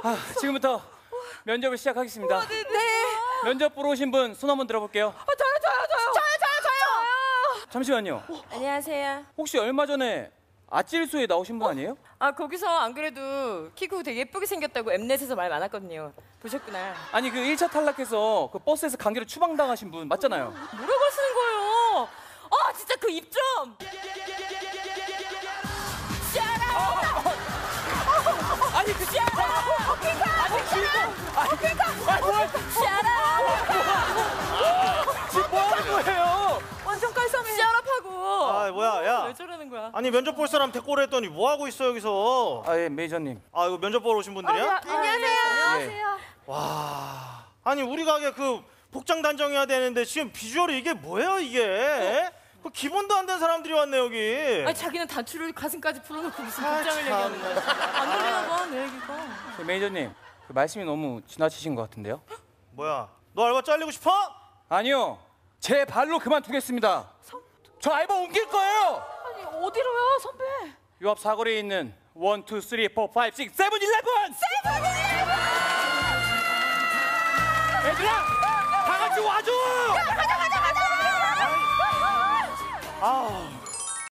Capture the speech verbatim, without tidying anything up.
아, 지금부터 면접을 시작하겠습니다. 어, 네, 네. 면접 보러 오신 분 손 한번 들어볼게요. 어, 저요, 저요, 저요. 저요, 저요, 저요. 잠시만요. 어, 안녕하세요. 혹시 얼마 전에 아찔수에 나오신 분 아니에요? 아 거기서 안 그래도 키 크고 되게 예쁘게 생겼다고 엠넷에서 말 많았거든요. 보셨구나. 아니 그 일 차 탈락해서 그 버스에서 강제로 추방당하신 분 맞잖아요. 뭐라고 하시는 거예요? 아 진짜 그 입 좀. 아니 그 샤라. 아니 지금 아니 그니까 아니 뭘 샤라. 지금 뭐 하는 거예요? 완전 깔쌈해. 샤라하고. 아 뭐야 야. 왜 저러는 거야? 아니 면접 볼 사람 데리고 오라 했더니 뭐 하고 있어 여기서? 아 예 메이저님. 아 이거 면접 보러 오신 분들이야? 아, 안녕하세요. 안녕하세요. 와. 아니 우리 가게 그 복장 단정해야 되는데 지금 비주얼이 이게 뭐예요 이게? 어? 그 기본도 안 된 사람들이 왔네 여기. 아니 자기는 단추를 가슴까지 풀어놓고 무슨 아, 복장을 얘기하는 참나. 거야? 안 들리나 봐, 내 얘기가. 그 메이저님 그 말씀이 너무 지나치신 것 같은데요? 뭐야? 너 알바 잘리고 싶어? 아니요 제 발로 그만두겠습니다. 저 알바 옮길 거예요. 아니, 어디로요, 선배? 요 앞 사거리에 있는 원, 투, 쓰리, 포, 파이브, 식스, 세븐, 일레븐! 세븐 일레븐! 얘들아! 다 같이 와줘! 가자, 가자, 가자! 아.